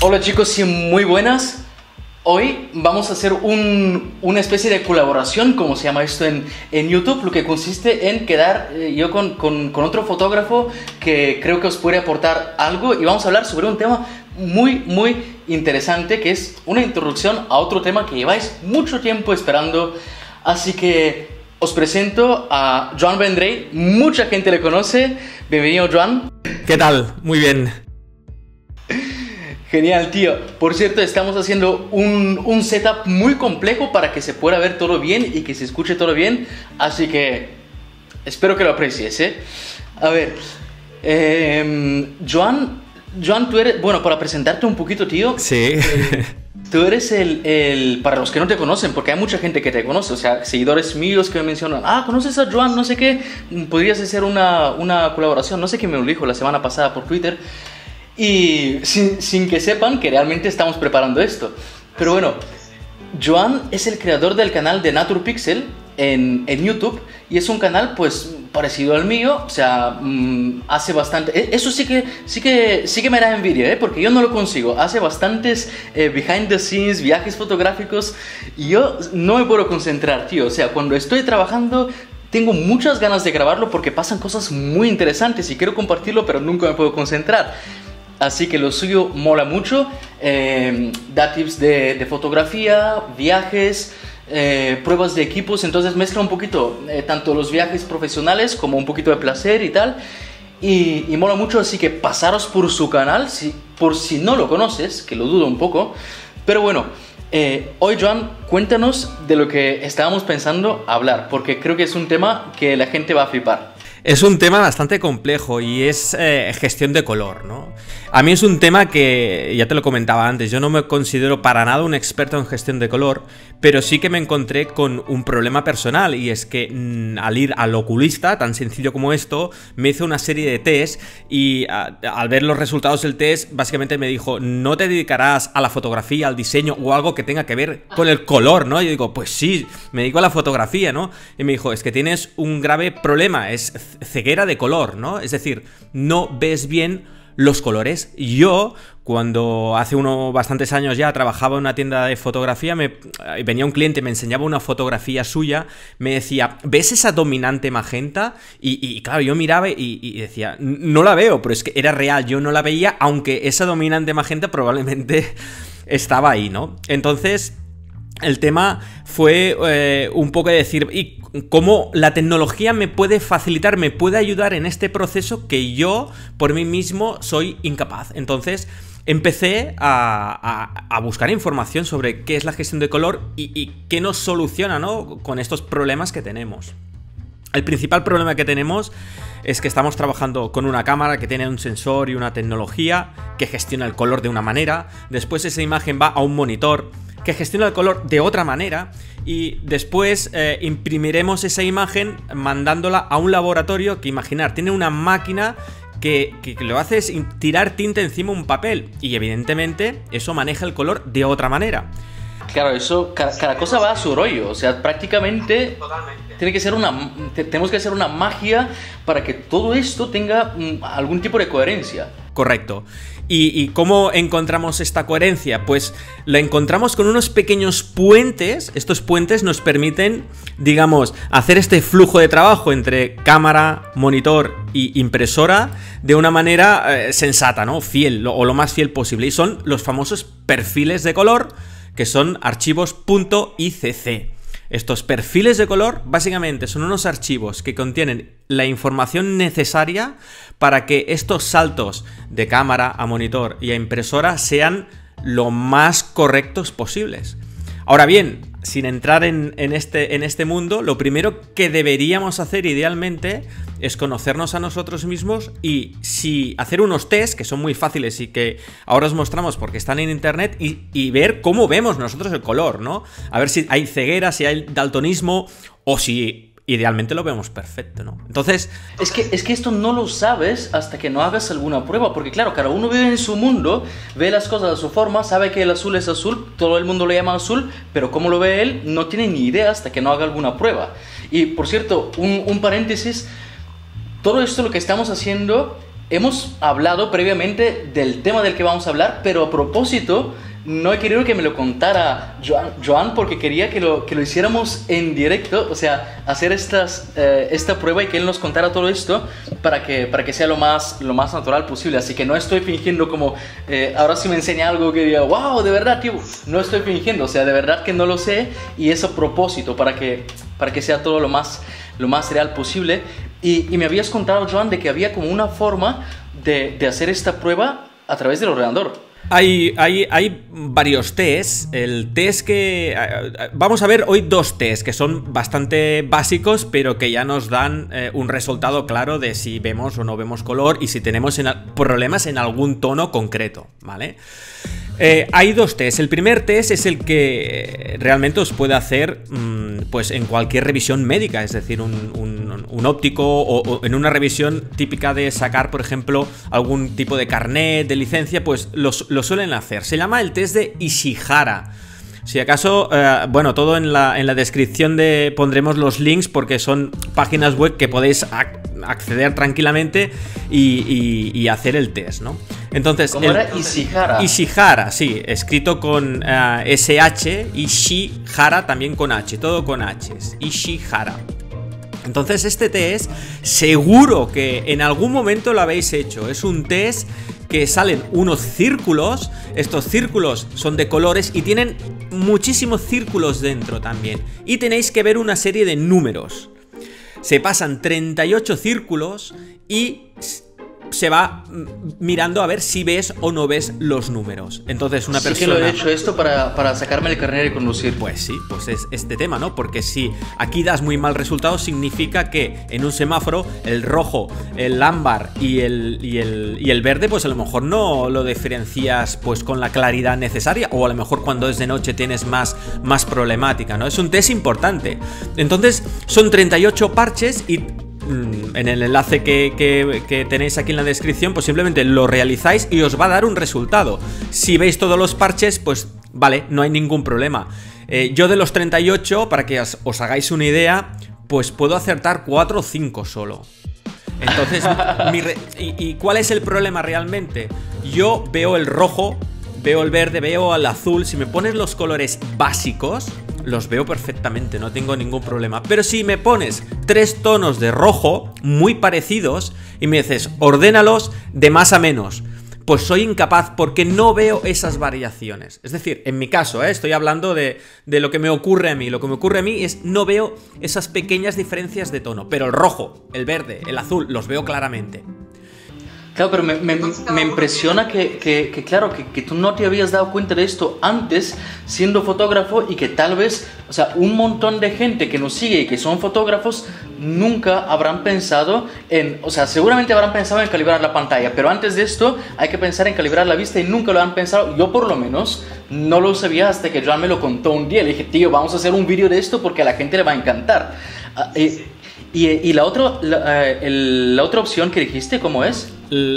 Hola chicos y muy buenas. Hoy vamos a hacer una especie de colaboración, como se llama esto en YouTube, lo que consiste en quedar yo con otro fotógrafo que creo que os puede aportar algo, y vamos a hablar sobre un tema muy interesante, que es una introducción a otro tema que lleváis mucho tiempo esperando. Así que os presento a Joan Vendrell. Mucha gente le conoce. Bienvenido, Joan. ¿Qué tal? Muy bien. Genial, tío. Por cierto, estamos haciendo un setup muy complejo para que se pueda ver todo bien y que se escuche todo bien. Así que espero que lo aprecies, ¿eh? A ver, Joan, tú eres... Bueno, para presentarte un poquito, tío. Sí. Tú eres para los que no te conocen, porque hay mucha gente que te conoce, o sea, seguidores míos que me mencionan, ¿conoces a Joan? No sé qué, podrías hacer una colaboración, no sé quién me lo dijo la semana pasada por Twitter. Y sin que sepan que realmente estamos preparando esto. Pero bueno, Joan es el creador del canal de NaturPixel en YouTube, y es un canal pues parecido al mío, o sea, hace bastante... Eso sí que me da envidia, porque yo no lo consigo. Hace bastantes behind the scenes, viajes fotográficos, y yo no me puedo concentrar, tío. O sea, cuando estoy trabajando... Tengo muchas ganas de grabarlo porque pasan cosas muy interesantes y quiero compartirlo, pero nunca me puedo concentrar. Así que lo suyo mola mucho, da tips de fotografía, viajes, pruebas de equipos, entonces mezcla un poquito tanto los viajes profesionales como un poquito de placer y tal, y mola mucho. Así que pasaros por su canal, por si no lo conoces, que lo dudo un poco. Pero bueno, hoy, Joan, cuéntanos de lo que estábamos pensando hablar, porque creo que es un tema que la gente va a flipar. Es un tema bastante complejo y es gestión de color, ¿no? A mí es un tema que, ya te lo comentaba antes, yo no me considero para nada un experto en gestión de color, pero sí que me encontré con un problema personal, y es que al ir al oculista, tan sencillo como esto, me hizo una serie de test, y al ver los resultados del test, básicamente me dijo, no te dedicarás a la fotografía, al diseño o algo que tenga que ver con el color, ¿no? Y yo digo, pues sí, me dedico a la fotografía, ¿no? Y me dijo, es que tienes un grave problema, es ceguera de color, ¿no? Es decir, no ves bien los colores. Yo, cuando hace bastantes años ya trabajaba en una tienda de fotografía, venía un cliente, me enseñaba una fotografía suya, me decía, ¿ves esa dominante magenta? Y claro, yo miraba y decía, no la veo, pero es que era real, yo no la veía, aunque esa dominante magenta probablemente estaba ahí, ¿no? Entonces, el tema fue un poco de decir, ¿y cómo la tecnología me puede facilitar, me puede ayudar en este proceso que yo por mí mismo soy incapaz? Entonces empecé a buscar información sobre qué es la gestión de color y qué nos soluciona, ¿no?, con estos problemas que tenemos. El principal problema que tenemos es que estamos trabajando con una cámara que tiene un sensor y una tecnología que gestiona el color de una manera. Después esa imagen va a un monitor que gestiona el color de otra manera, y después imprimiremos esa imagen mandándola a un laboratorio que, imaginar, tiene una máquina que lo hace es tirar tinta encima de un papel, y evidentemente eso maneja el color de otra manera. Claro, eso, cada cosa va a su rollo, o sea, prácticamente tenemos que hacer una magia para que todo esto tenga algún tipo de coherencia. Correcto. ¿Y cómo encontramos esta coherencia? Pues la encontramos con unos pequeños puentes. Estos puentes nos permiten, digamos, hacer este flujo de trabajo entre cámara, monitor y impresora de una manera sensata, ¿no? Fiel, o lo más fiel posible. Y son los famosos perfiles de color, que son archivos .icc. Estos perfiles de color básicamente son unos archivos que contienen la información necesaria para que estos saltos de cámara a monitor y a impresora sean lo más correctos posibles. Ahora bien, sin entrar en este mundo, lo primero que deberíamos hacer idealmente es conocernos a nosotros mismos y hacer unos test que son muy fáciles y que ahora os mostramos porque están en internet, y ver cómo vemos nosotros el color, ¿no? A ver si hay ceguera, si hay daltonismo, o si idealmente lo vemos perfecto, ¿no? Entonces... Es que esto no lo sabes hasta que no hagas alguna prueba, porque claro, cada uno vive en su mundo, ve las cosas a su forma, sabe que el azul es azul, todo el mundo lo llama azul, pero cómo lo ve él no tiene ni idea hasta que no haga alguna prueba. Y por cierto, un paréntesis, todo esto lo que estamos haciendo hemos hablado previamente del tema del que vamos a hablar, pero a propósito, no he querido que me lo contara Joan porque quería que lo hiciéramos en directo, o sea, hacer esta prueba y que él nos contara todo esto para que sea lo más natural posible. Así que no estoy fingiendo como, ahora si me enseña algo que diga, wow, de verdad, tío, no estoy fingiendo, o sea, de verdad que no lo sé y es a propósito para que sea todo lo más real posible. Y me habías contado, Joan, de que había como una forma de hacer esta prueba a través del ordenador. Hay varios tests. El test que... Vamos a ver hoy dos tests que son bastante básicos, pero que ya nos dan un resultado claro de si vemos o no vemos color y si tenemos problemas en algún tono concreto, ¿vale? Hay dos tests. El primer test es el que realmente os puede hacer pues en cualquier revisión médica, es decir, un óptico o en una revisión típica de sacar, por ejemplo, algún tipo de carnet, de licencia, pues lo suelen hacer. Se llama el test de Ishihara. Si acaso, bueno, todo en la descripción pondremos los links porque son páginas web que podéis acceder tranquilamente y hacer el test, ¿no? Entonces, ¿cómo era? Ishihara. Ishihara, sí, escrito con SH, Ishihara también con H, todo con H, Ishihara. Entonces este test seguro que en algún momento lo habéis hecho. Es un test que salen unos círculos. Estos círculos son de colores y tienen muchísimos círculos dentro también. Y tenéis que ver una serie de números. Se pasan 38 círculos y se va mirando a ver si ves o no ves los números. Entonces una persona... Sí que lo he hecho esto para sacarme el carnet de conducir. Pues sí, pues es este tema, ¿no? Porque si aquí das muy mal resultado, significa que en un semáforo el rojo, el ámbar y el verde, pues a lo mejor no lo diferencias pues con la claridad necesaria, o a lo mejor cuando es de noche tienes más problemática, ¿no? Es un test importante. Entonces son 38 parches y... en el enlace que tenéis aquí en la descripción, pues simplemente lo realizáis y os va a dar un resultado. Si veis todos los parches, pues vale, no hay ningún problema. Yo de los 38, para que os hagáis una idea, pues puedo acertar 4 o 5 solo. Entonces, ¿y cuál es el problema realmente? Yo veo el rojo, veo el verde, veo el azul. Si me pones los colores básicos, los veo perfectamente, no tengo ningún problema. Pero si me pones 3 tonos de rojo muy parecidos y me dices, ordénalos de más a menos, pues soy incapaz porque no veo esas variaciones. Es decir, en mi caso, estoy hablando de lo que me ocurre a mí. Lo que me ocurre a mí es no veo esas pequeñas diferencias de tono, pero el rojo, el verde, el azul, los veo claramente. Claro, pero me impresiona que claro, que tú no te habías dado cuenta de esto antes siendo fotógrafo y que tal vez, o sea, un montón de gente que nos sigue y que son fotógrafos nunca habrán pensado o sea, seguramente habrán pensado en calibrar la pantalla, pero antes de esto hay que pensar en calibrar la vista y nunca lo han pensado. Yo por lo menos no lo sabía hasta que Joan me lo contó un día. Le dije, tío, vamos a hacer un vídeo de esto porque a la gente le va a encantar. Y la otra opción que dijiste, ¿cómo es?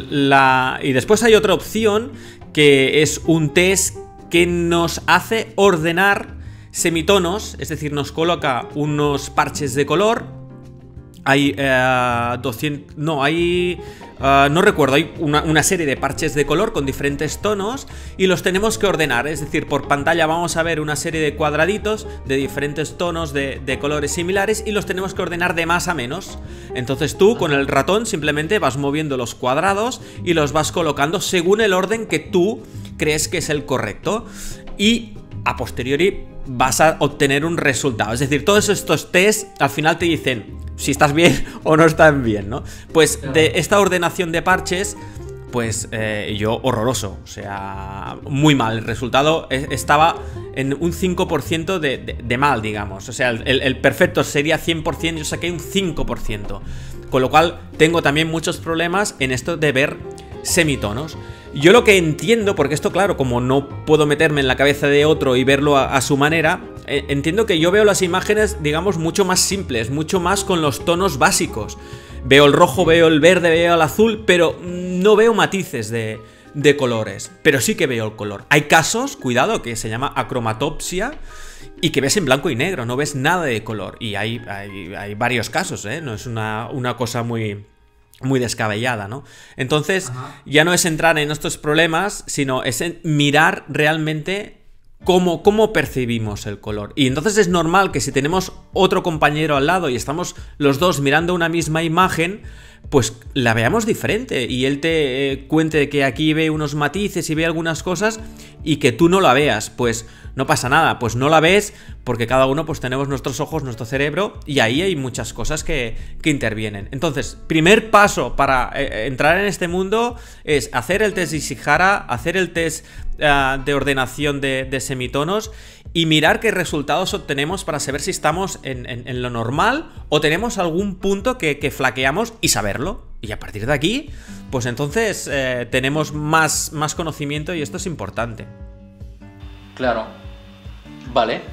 Y después hay otra opción que es un test que nos hace ordenar semitonos, es decir, nos coloca unos parches de color. Hay 200... No, hay... no recuerdo, hay una serie de parches de color con diferentes tonos y los tenemos que ordenar, es decir, por pantalla vamos a ver una serie de cuadraditos de diferentes tonos de colores similares y los tenemos que ordenar de más a menos. Entonces tú con el ratón simplemente vas moviendo los cuadrados y los vas colocando según el orden que tú crees que es el correcto y a posteriori vas a obtener un resultado. Es decir, todos estos tests al final te dicen si estás bien o no estás bien, ¿no? Pues de esta ordenación de parches, pues yo horroroso, o sea, muy mal. El resultado estaba en un 5% de mal, digamos. O sea, el perfecto sería 100%, yo saqué un 5%. Con lo cual tengo también muchos problemas en esto de ver semitonos. Yo lo que entiendo, porque esto claro, como no puedo meterme en la cabeza de otro y verlo a su manera, entiendo que yo veo las imágenes, digamos, mucho más simples, mucho más con los tonos básicos. Veo el rojo, veo el verde, veo el azul, pero no veo matices de colores. Pero sí que veo el color. Hay casos, cuidado, que se llama acromatopsia y que ves en blanco y negro, no ves nada de color. Y hay varios casos, ¿eh? No es una cosa muy muy descabellada, ¿no? Entonces, ya no es entrar en estos problemas, sino es mirar realmente cómo percibimos el color. Y entonces es normal que si tenemos otro compañero al lado y estamos los dos mirando una misma imagen, pues la veamos diferente y él te cuente que aquí ve unos matices y ve algunas cosas y que tú no la veas. Pues no pasa nada, pues no la ves porque cada uno pues tenemos nuestros ojos, nuestro cerebro y ahí hay muchas cosas que intervienen. Entonces, primer paso para entrar en este mundo es hacer el test de Ishihara, hacer el test de ordenación de semitonos y mirar qué resultados obtenemos para saber si estamos en lo normal o tenemos algún punto que flaqueamos y saberlo. Y a partir de aquí, pues entonces tenemos más conocimiento y esto es importante. Claro. Vale.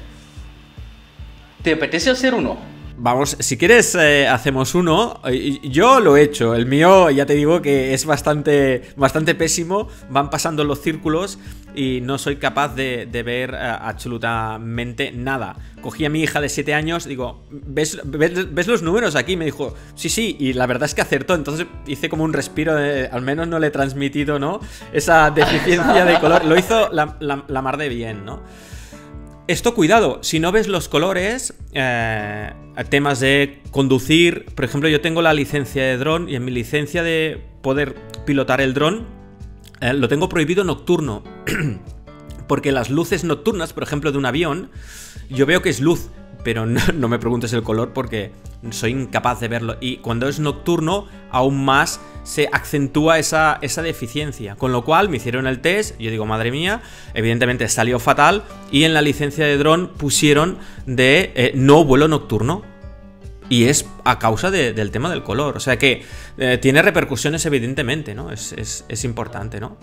¿Te apetece hacer uno? Vamos, si quieres hacemos uno. Yo lo he hecho. El mío ya te digo que es bastante pésimo. Van pasando los círculos y no soy capaz de ver absolutamente nada. Cogí a mi hija de 7 años, digo, ¿ves los números aquí? Me dijo, sí, y la verdad es que acertó. Entonces hice como un respiro, al menos no le he transmitido, ¿no? Esa deficiencia de color. Lo hizo la mar de bien, ¿no? Esto, cuidado, si no ves los colores, temas de conducir, por ejemplo, yo tengo la licencia de dron y en mi licencia de poder pilotar el dron lo tengo prohibido nocturno, porque las luces nocturnas, por ejemplo, de un avión, yo veo que es luz, pero no me preguntes el color porque soy incapaz de verlo. Y cuando es nocturno, aún más se acentúa esa deficiencia. Con lo cual me hicieron el test, yo digo, madre mía, evidentemente salió fatal. Y en la licencia de dron pusieron de no vuelo nocturno. Y es a causa del tema del color. O sea que tiene repercusiones evidentemente, ¿no? Es importante, ¿no?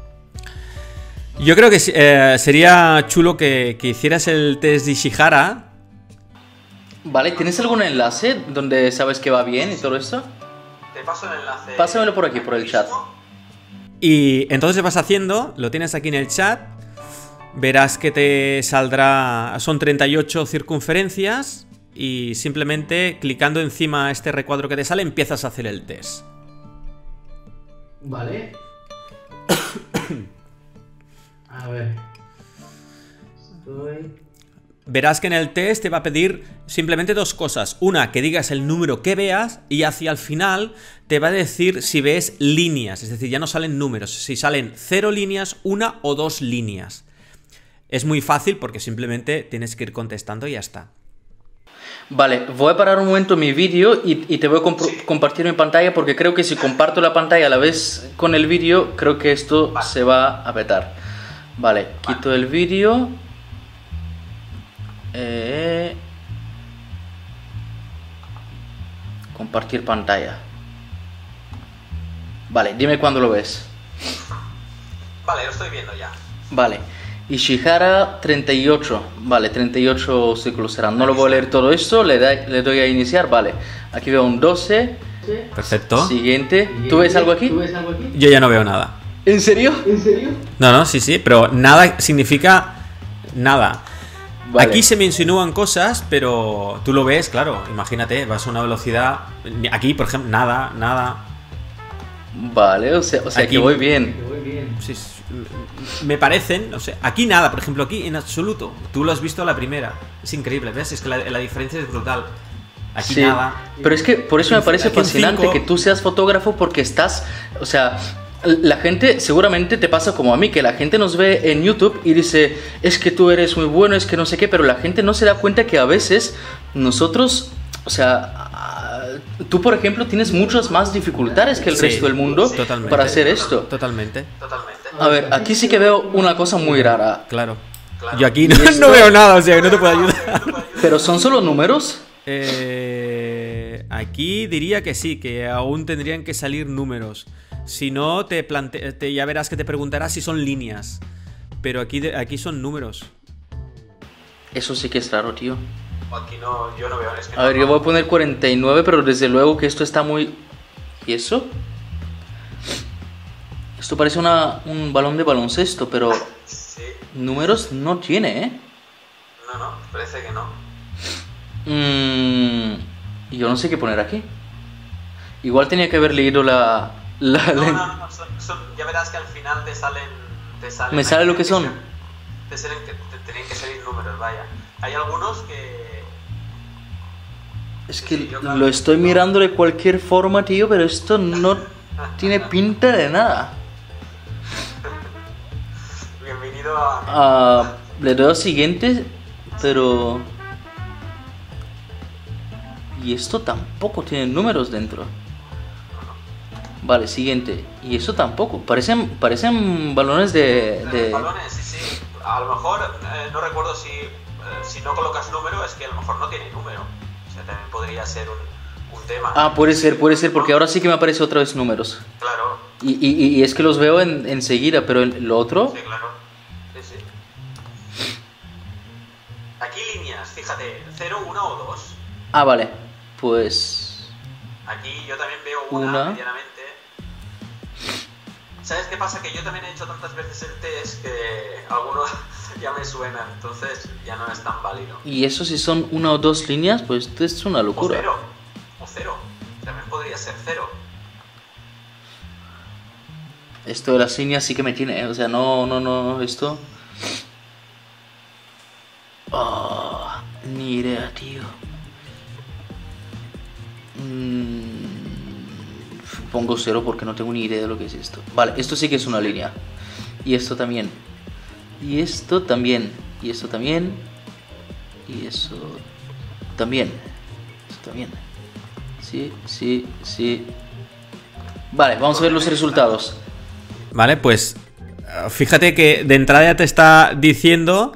Yo creo que sería chulo que hicieras el test de Ishihara. Vale, ¿tienes algún enlace donde sabes que va bien y todo esto? Te paso el enlace. Pásamelo por aquí, por el chat. Y entonces vas haciendo, lo tienes aquí en el chat. Verás que te saldrá, son 38 circunferencias. Y simplemente clicando encima a este recuadro que te sale, empiezas a hacer el test. Vale. A ver. Verás que en el test te va a pedir simplemente dos cosas. Una, que digas el número que veas y hacia el final te va a decir si ves líneas. Es decir, ya no salen números, si salen 0 líneas, 1 o 2 líneas. Es muy fácil porque simplemente tienes que ir contestando y ya está. Vale, voy a parar un momento mi vídeo y te voy a compartir mi pantalla porque creo que si comparto la pantalla a la vez con el vídeo, creo que esto se va a petar. Vale, quito el vídeo. Compartir pantalla. Vale, dime cuándo lo ves. Vale, lo estoy viendo ya. Vale. Ishihara 38, vale, 38 ciclos serán. No lo voy a leer todo esto, le doy a iniciar, vale. Aquí veo un 12. Perfecto. Siguiente. ¿Tú ves algo aquí? Yo ya no veo nada. ¿En serio? No, sí, pero nada significa nada. Vale. Aquí se me insinúan cosas, pero tú lo ves, claro, imagínate, vas a una velocidad... Aquí, por ejemplo, nada. Vale, o sea Aquí, que voy bien. Sí, me parecen, o sea, aquí nada, por ejemplo, aquí en absoluto. Tú lo has visto a la primera. Es increíble, ¿ves? Es que la diferencia es brutal. Aquí Sí, nada. pero es que por eso me parece Aquí un fascinante 5. que tú seas fotógrafo porque estás, o sea, la gente seguramente te pasa como a mí, que la gente nos ve en YouTube y dice, es que tú eres muy bueno, es que no sé qué, pero la gente no se da cuenta que a veces nosotros, o sea, tú por ejemplo tienes muchas más dificultades que el Sí, resto del mundo totalmente. para hacer esto. Totalmente. A ver, aquí sí que veo una cosa muy rara, Claro. Yo aquí no, esto? no veo nada, o sea, que no te puedo ayudar. pero ¿son solo números? Aquí diría que sí, que aún tendrían que salir números. Si no, ya verás que te preguntará si son líneas. Pero aquí son números. Eso sí que es raro, tío. Aquí no, yo no veo. Es que A ver, yo voy a poner 49, pero desde luego que esto está muy... ¿Y eso? Esto parece un balón de baloncesto, pero Sí. números no tiene, ¿eh? No, parece que no. Yo no sé qué poner aquí. Igual tenía que haber leído No, ya verás que al final te salen Me sale lo que son. Te tienen que salir números, vaya. Hay algunos que... Es Sí, que sí, yo claro, lo estoy no. mirando de cualquier forma, tío, pero esto no tiene pinta de nada. Bienvenido a... Le doy a siguiente, pero... Y esto tampoco tiene números dentro. Vale, siguiente. Y eso tampoco. Parecen balones de... Balones, sí, sí. A lo mejor, no recuerdo si no colocas número, es que a lo mejor no tiene número. O sea, también podría ser un tema. Ah, puede ser, porque ahora sí que me aparece otra vez números. Claro, Y es que los veo enseguida, pero lo otro... sí, claro. Sí, sí. Aquí líneas, fíjate, 0, 1 o 2. Ah, vale. Pues... Aquí yo también veo una medianamente. ¿Sabes qué pasa? Que yo también he hecho tantas veces el test que algunos ya me suenan, entonces ya no es tan válido. Y eso si son una o dos líneas, pues esto es una locura. O cero. También podría ser 0. Esto de las líneas sí que me tiene, ¿eh? O sea, no, esto... Ah, ni idea, tío. Pongo 0 porque no tengo ni idea de lo que es esto. Vale, esto sí que es una línea. Y esto también. Y esto también. Y esto también. Y eso también. Eso también. Sí. Vale, vamos a ver los resultados. Vale, pues fíjate que de entrada ya te está diciendo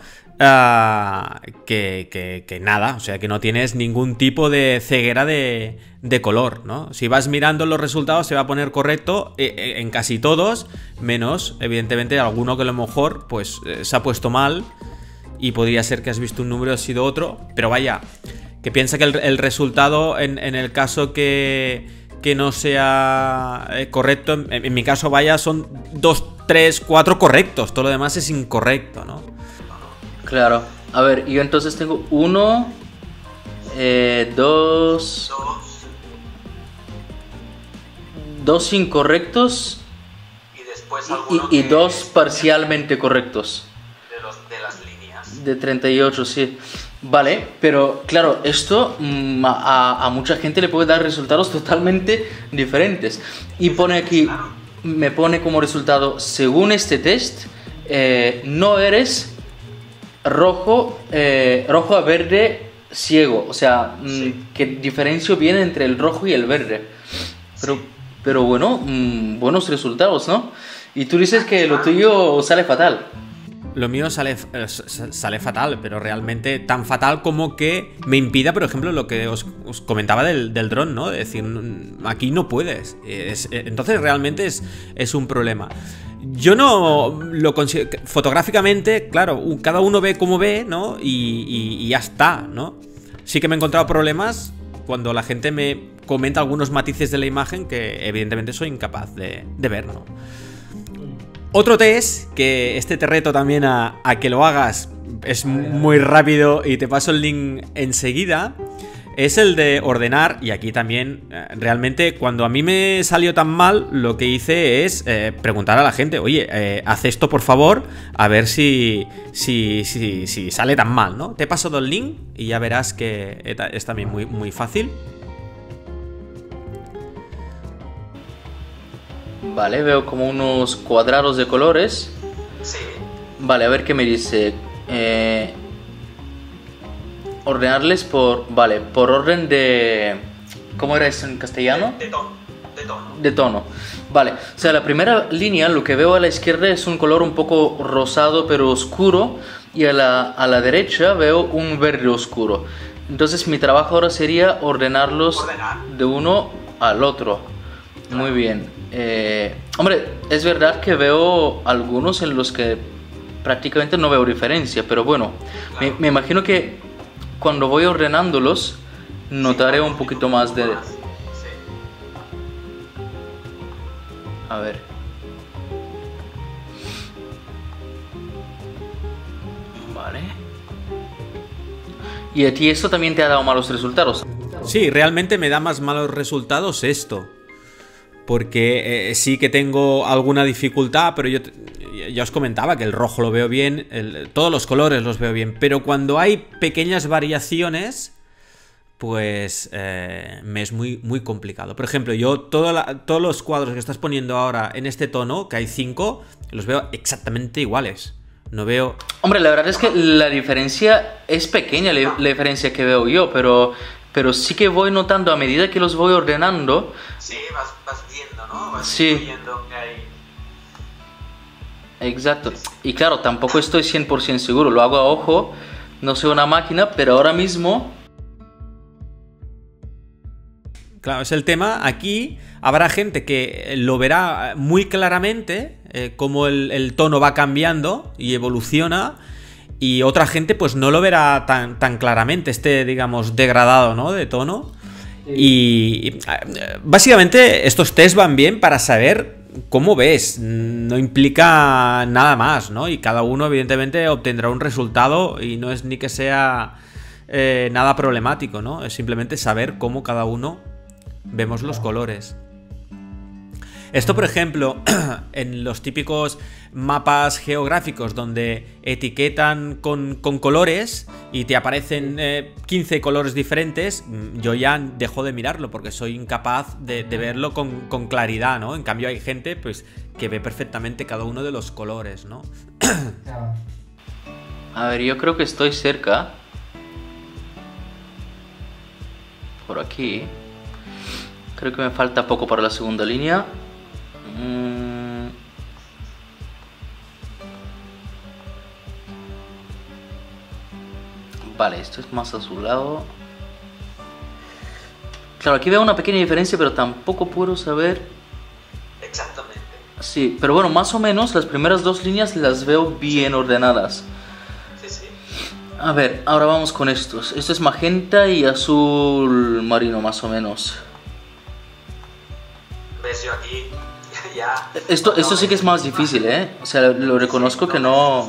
que nada, o sea, que no tienes ningún tipo de ceguera de color, ¿no? Si vas mirando los resultados se va a poner correcto en casi todos, menos, evidentemente, alguno que a lo mejor pues se ha puesto mal y podría ser que has visto un número y ha sido otro, pero vaya, que piensa que el resultado en el caso que no sea correcto, en mi caso, vaya, son 2, 3, 4 correctos, todo lo demás es incorrecto, ¿no? Claro. A ver, yo entonces tengo 1, 2... 2 incorrectos Y después alguno y que 2 es parcialmente correctos. de las líneas. De 38, sí. Vale, pero claro, esto a mucha gente le puede dar resultados totalmente diferentes. Y pone aquí, me pone como resultado, según este test, no eres rojo a verde ciego. O sea, ¿qué diferencia viene entre el rojo y el verde? Pero bueno, buenos resultados, ¿no? Y tú dices que lo tuyo sale fatal. Lo mío sale fatal, pero realmente tan fatal como que me impida, por ejemplo, lo que os comentaba del dron, ¿no? Es decir, aquí no puedes. Entonces realmente es un problema. Yo no lo considero... Fotográficamente, claro, cada uno ve como ve, ¿no? Y ya está, ¿no? Sí que me he encontrado problemas cuando la gente me comenta algunos matices de la imagen que evidentemente soy incapaz de ver, ¿no? Otro test, que te reto también a que lo hagas, es muy rápido y te paso el link enseguida, es el de ordenar. Y aquí también, realmente, cuando a mí me salió tan mal, lo que hice es preguntar a la gente, oye, haz esto por favor, a ver si sale tan mal, ¿no? Te paso el link y ya verás que es también muy, muy fácil. Vale, veo como unos cuadrados de colores. Sí. Vale, a ver qué me dice. Ordenarles por... Vale, por orden de... ¿Cómo era eso en castellano? De tono. De tono. Vale, o sea, la primera línea, lo que veo a la izquierda es un color un poco rosado pero oscuro. Y a la derecha veo un verde oscuro. Entonces mi trabajo ahora sería ordenarlos de uno al otro. Muy bien. Hombre, es verdad que veo algunos en los que prácticamente no veo diferencia, pero bueno, claro. me imagino que cuando voy ordenándolos notaré un poquito más de... Sí. A ver. Vale. ¿Y a ti esto también te ha dado malos resultados? Sí, realmente me da más malos resultados esto. Porque sí que tengo alguna dificultad, pero yo ya os comentaba que el rojo lo veo bien, todos los colores los veo bien, pero cuando hay pequeñas variaciones, pues me es muy, muy complicado. Por ejemplo, yo todos los cuadros que estás poniendo ahora en este tono, que hay 5, los veo exactamente iguales. No veo... Hombre, la verdad es que la diferencia es pequeña, la diferencia que veo yo, pero sí que voy notando a medida que los voy ordenando. Sí, vas viendo, ¿no? Vas Sí. viendo que hay... Exacto. Y claro, tampoco estoy 100% seguro, lo hago a ojo, no soy una máquina, pero ahora mismo... Claro, es el tema. Aquí habrá gente que lo verá muy claramente, cómo el tono va cambiando y evoluciona, y otra gente pues no lo verá tan claramente, digamos, degradado, ¿no?, de tono. Y básicamente estos test van bien para saber cómo ves, no implica nada más, ¿no? Y cada uno evidentemente obtendrá un resultado y no es ni que sea nada problemático, ¿no? Es simplemente saber cómo cada uno vemos los colores. Esto, por ejemplo, en los típicos mapas geográficos donde etiquetan con colores y te aparecen 15 colores diferentes, yo ya dejo de mirarlo porque soy incapaz de verlo con claridad, ¿no? En cambio hay gente pues que ve perfectamente cada uno de los colores, ¿no? A ver, yo creo que estoy cerca. Por aquí. Creo que me falta poco para la segunda línea. Vale, esto es más azulado. Claro, aquí veo una pequeña diferencia, pero tampoco puedo saber. Exactamente. Sí, pero bueno, más o menos las primeras dos líneas las veo bien ordenadas. Sí, sí. A ver, ahora vamos con estos. Esto es magenta y azul marino, más o menos. Ves, yo aquí ya... Esto sí que es más difícil, ¿eh? O sea, lo reconozco que no...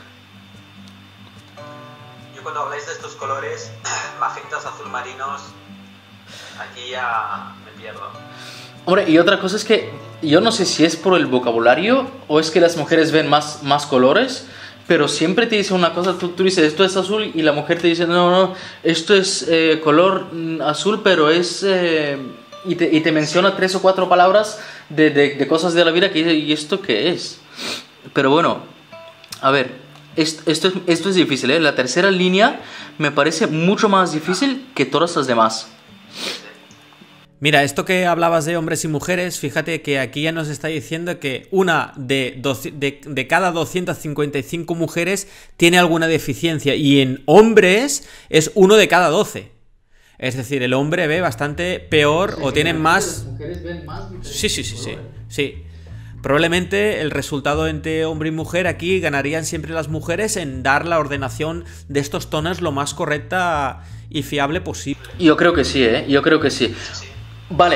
Yo cuando habláis de estos colores, magentas, azul marinos, aquí ya me pierdo. Hombre, y otra cosa es que yo no sé si es por el vocabulario o es que las mujeres ven más colores, pero siempre te dice una cosa, tú dices esto es azul y la mujer te dice no, esto es color azul, pero es... Y te menciona 3 o 4 palabras de cosas de la vida que dice, ¿y esto qué es? Pero bueno, a ver, esto es difícil, ¿eh? La tercera línea me parece mucho más difícil que todas las demás. Mira, esto que hablabas de hombres y mujeres, fíjate que aquí ya nos está diciendo que una de cada 255 mujeres tiene alguna deficiencia y en hombres es 1 de cada 12. Es decir, el hombre ve bastante peor o tiene más... Las mujeres ven más. Sí. Probablemente el resultado entre hombre y mujer aquí ganarían siempre las mujeres en dar la ordenación de estos tonos lo más correcta y fiable posible. Yo creo que sí, ¿eh? Yo creo que sí. Vale,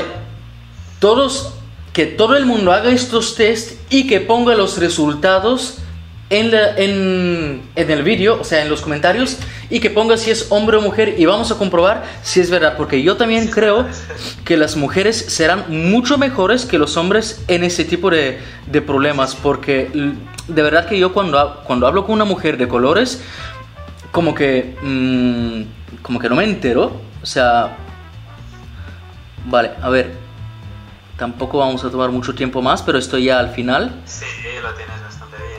que todo el mundo haga estos test y que ponga los resultados en el vídeo, o sea, en los comentarios, y que ponga si es hombre o mujer y vamos a comprobar si es verdad, porque yo también creo que las mujeres serán mucho mejores que los hombres en ese tipo de problemas, porque de verdad que yo cuando hablo con una mujer de colores, como que no me entero, o sea... Vale, a ver, tampoco vamos a tomar mucho tiempo más, pero estoy ya al final. Sí, lo tienes bastante bien.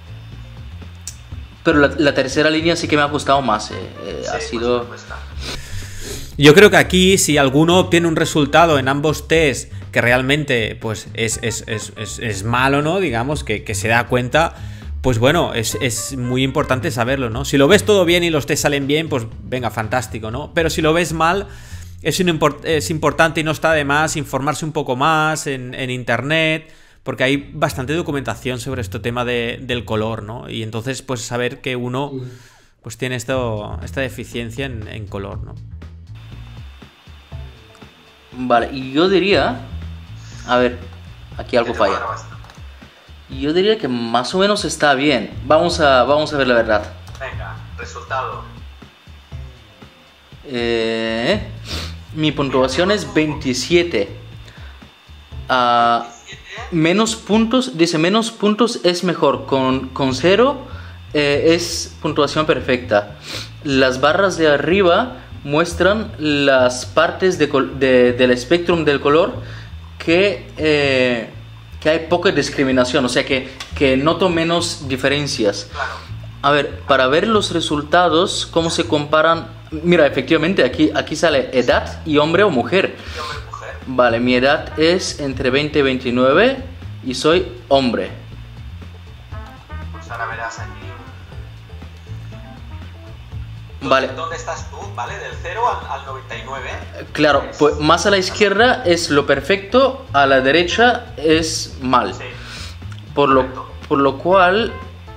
Pero la tercera línea sí que me ha costado más, Sí, ha sido... Yo creo que aquí, si alguno obtiene un resultado en ambos test que realmente pues es malo, ¿no? Digamos, que se da cuenta, pues bueno, es muy importante saberlo, ¿no? Si lo ves todo bien y los test salen bien, pues venga, fantástico, ¿no? Pero si lo ves mal... Es importante y no está de más informarse un poco más en internet, porque hay bastante documentación sobre este tema del color, ¿no? Y entonces, pues saber que uno pues tiene esta deficiencia en color, ¿no? Vale, y yo diría... A ver, aquí algo falla. Yo diría que más o menos está bien. Vamos a ver la verdad. Venga, resultado. Mi puntuación es 27. Menos puntos, dice menos puntos es mejor. Con 0 es puntuación perfecta. Las barras de arriba muestran las partes del espectro del color que hay poca discriminación, o sea que noto menos diferencias. A ver, para ver los resultados, cómo se comparan. Mira, efectivamente, aquí sale edad y hombre o mujer. Vale, mi edad es entre 20 y 29 y soy hombre. Pues ahora verás aquí. Vale. ¿Dónde estás tú? ¿Vale? Del 0 al 99. Claro, pues más a la izquierda es lo perfecto, a la derecha es mal. Sí. Por lo cual,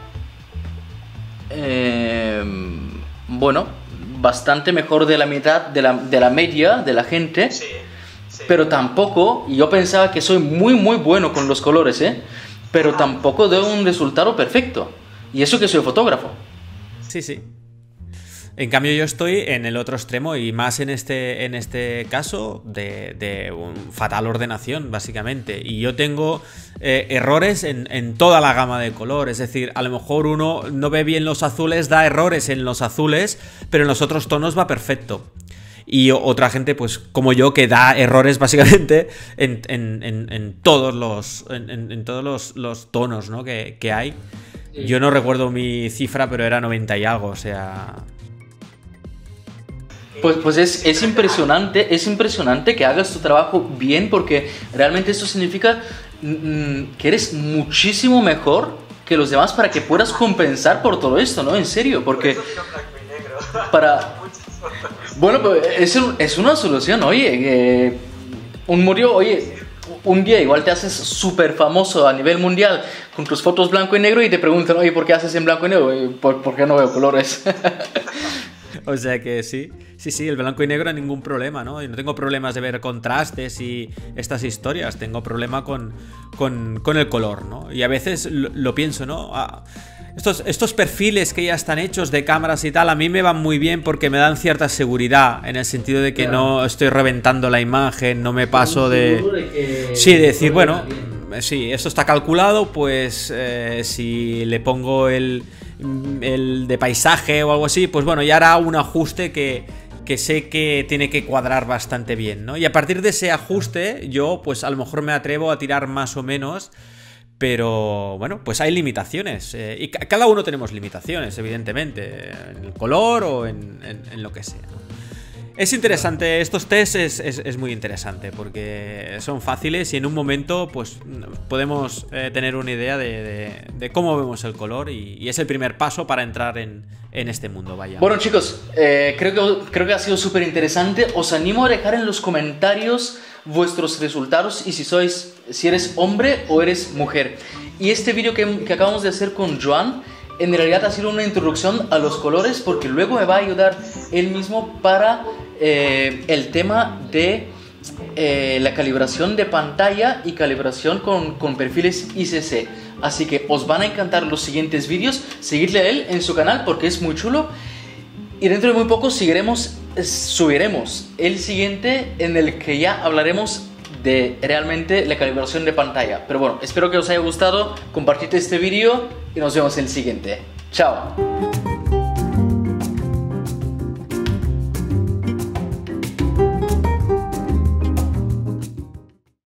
bueno, bastante mejor de la mitad de la media de la gente. Sí, sí. Pero tampoco, y yo pensaba que soy muy muy bueno con los colores, pero tampoco doy un resultado perfecto. Y eso que soy fotógrafo. Sí, sí. En cambio yo estoy en el otro extremo y más en este caso de fatal ordenación, básicamente. Y yo tengo errores en toda la gama de color. Es decir, a lo mejor uno no ve bien los azules, da errores en los azules, pero en los otros tonos va perfecto. Y otra gente, pues como yo, que da errores básicamente en todos los tonos, ¿no? que hay. Yo no recuerdo mi cifra, pero era 90 y algo, o sea... Pues es impresionante que hagas tu trabajo bien, porque realmente eso significa que eres muchísimo mejor que los demás para que puedas compensar por todo esto, ¿no? En serio, porque bueno, pues es una solución, oye, un día igual te haces súper famoso a nivel mundial con tus fotos blanco y negro y te preguntan, oye, ¿por qué haces en blanco y negro? ¿Por qué no veo colores? O sea que sí, el blanco y negro ningún problema, ¿no? Y no tengo problemas de ver contrastes y estas historias, tengo problema con el color, ¿no? Y a veces lo pienso, ¿no? Estos perfiles que ya están hechos de cámaras y tal, a mí me van muy bien porque me dan cierta seguridad, en el sentido de que no estoy reventando la imagen, no me paso de... Sí, de decir, bueno, sí, esto está calculado, pues si le pongo el de paisaje o algo así, pues bueno, ya hará un ajuste que sé que tiene que cuadrar bastante bien, ¿no? Y a partir de ese ajuste yo pues a lo mejor me atrevo a tirar más o menos, pero bueno, pues hay limitaciones, y cada uno tenemos limitaciones, evidentemente, en el color o en lo que sea. Es interesante, estos tests es muy interesante porque son fáciles y en un momento pues podemos tener una idea de cómo vemos el color y es el primer paso para entrar en este mundo, vaya. Bueno, chicos, creo que ha sido súper interesante. Os animo a dejar en los comentarios vuestros resultados y si eres hombre o eres mujer. Y este vídeo que acabamos de hacer con Joan en realidad ha sido una introducción a los colores, porque luego me va a ayudar él mismo para el tema de la calibración de pantalla y calibración con perfiles ICC. Así que os van a encantar los siguientes vídeos. Seguidle a él en su canal porque es muy chulo. Y dentro de muy poco subiremos el siguiente, en el que ya hablaremos de realmente la calibración de pantalla. Pero bueno, espero que os haya gustado. Compartid este vídeo y nos vemos en el siguiente. Chao.